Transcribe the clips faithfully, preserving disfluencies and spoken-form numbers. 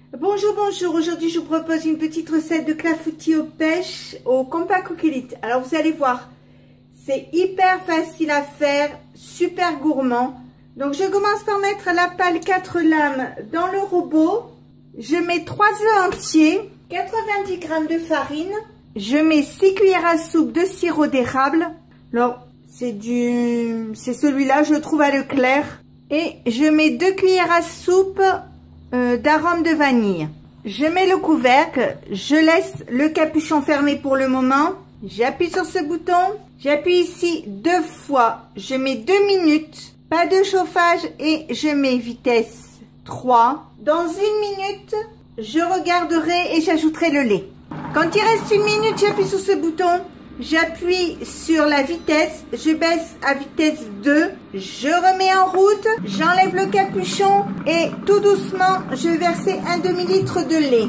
Bonjour, bonjour. Aujourd'hui, je vous propose une petite recette de clafoutis aux pêches au compas coquillite. Alors, vous allez voir, c'est hyper facile à faire, super gourmand. Donc, je commence par mettre la pâle quatre lames dans le robot. Je mets trois œufs entiers, quatre-vingt-dix grammes de farine. Je mets six cuillères à soupe de sirop d'érable. Alors, c'est du, c'est celui-là, je trouve à Leclerc. Et je mets deux cuillères à soupe euh, d'arôme de vanille. Je mets le couvercle, je laisse le capuchon fermé pour le moment. J'appuie sur ce bouton, j'appuie ici deux fois, je mets deux minutes, pas de chauffage et je mets vitesse trois. Dans une minute, je regarderai et j'ajouterai le lait. Quand il reste une minute, j'appuie sur ce bouton, j'appuie sur la vitesse, je baisse à vitesse deux, je remets en route, j'enlève le capuchon et tout doucement, je vais verser un demi-litre de lait.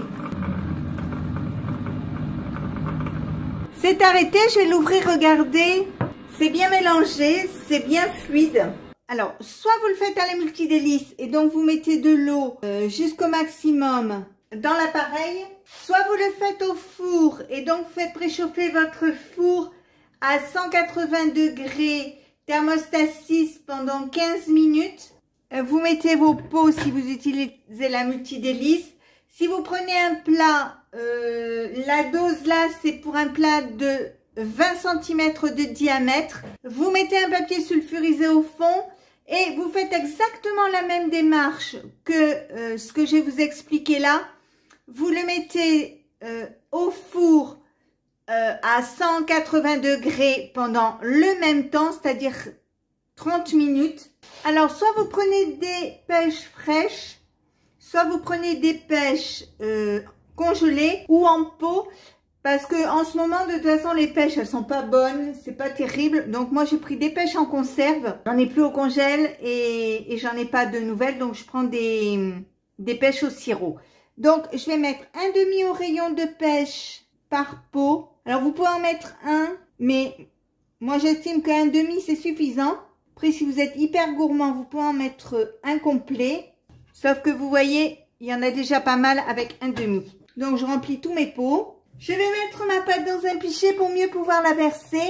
C'est arrêté, je vais l'ouvrir, regardez, c'est bien mélangé, c'est bien fluide. Alors, soit vous le faites à la multidélice et donc vous mettez de l'eau euh, jusqu'au maximum dans l'appareil, soit vous le faites au four et donc vous faites préchauffer votre four à cent quatre-vingts degrés, thermostat six pendant quinze minutes. Vous mettez vos pots si vous utilisez la multidélice. Si vous prenez un plat, euh, la dose là c'est pour un plat de vingt centimètres de diamètre. Vous mettez un papier sulfurisé au fond et vous faites exactement la même démarche que euh, ce que je vais vous expliquer là. Vous le mettez euh, au four euh, à cent quatre-vingts degrés pendant le même temps, c'est-à-dire trente minutes. Alors, soit vous prenez des pêches fraîches, soit vous prenez des pêches euh, congelées ou en pot, parce que en ce moment, de toute façon, les pêches, elles sont pas bonnes, c'est pas terrible. Donc, moi, j'ai pris des pêches en conserve. J'en ai plus au congèle et, et j'en ai pas de nouvelles, donc je prends des, des pêches au sirop. Donc, je vais mettre un demi-oreillon de pêche par pot. Alors, vous pouvez en mettre un, mais moi, j'estime qu'un demi, c'est suffisant. Après, si vous êtes hyper gourmand, vous pouvez en mettre un complet. Sauf que vous voyez, il y en a déjà pas mal avec un demi. Donc, je remplis tous mes pots. Je vais mettre ma pâte dans un pichet pour mieux pouvoir la verser.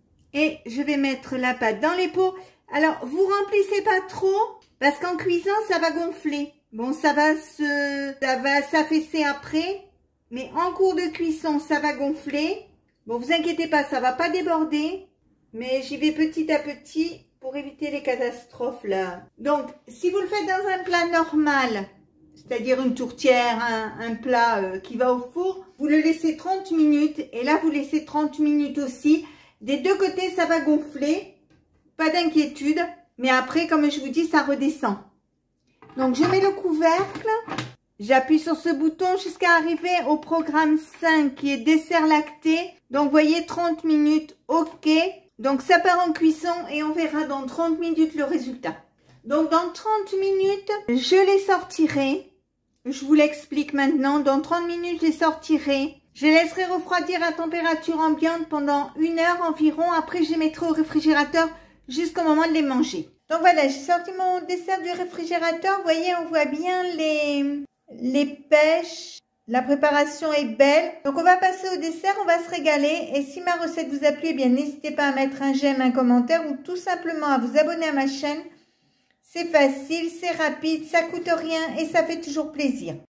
Et je vais mettre la pâte dans les pots. Alors, vous remplissez pas trop, parce qu'en cuisant, ça va gonfler. Bon, ça va se, ça va s'affaisser après, mais en cours de cuisson, ça va gonfler. Bon, vous inquiétez pas, ça va pas déborder, mais j'y vais petit à petit pour éviter les catastrophes là. Donc, si vous le faites dans un plat normal, c'est-à-dire une tourtière, un, un plat euh, qui va au four, vous le laissez trente minutes et là, vous laissez trente minutes aussi. Des deux côtés, ça va gonfler, pas d'inquiétude, mais après, comme je vous dis, ça redescend. Donc, je mets le couvercle, j'appuie sur ce bouton jusqu'à arriver au programme cinq qui est dessert lacté. Donc, vous voyez, trente minutes, ok. Donc, ça part en cuisson et on verra dans trente minutes le résultat. Donc, dans trente minutes, je les sortirai. Je vous l'explique maintenant. Dans trente minutes, je les sortirai. Je les laisserai refroidir à température ambiante pendant une heure environ. Après, je les mettrai au réfrigérateur jusqu'au moment de les manger. Donc voilà, j'ai sorti mon dessert du réfrigérateur. Vous voyez, on voit bien les, les pêches. La préparation est belle. Donc on va passer au dessert, on va se régaler. Et si ma recette vous a plu, eh bien n'hésitez pas à mettre un j'aime, un commentaire ou tout simplement à vous abonner à ma chaîne. C'est facile, c'est rapide, ça coûte rien et ça fait toujours plaisir.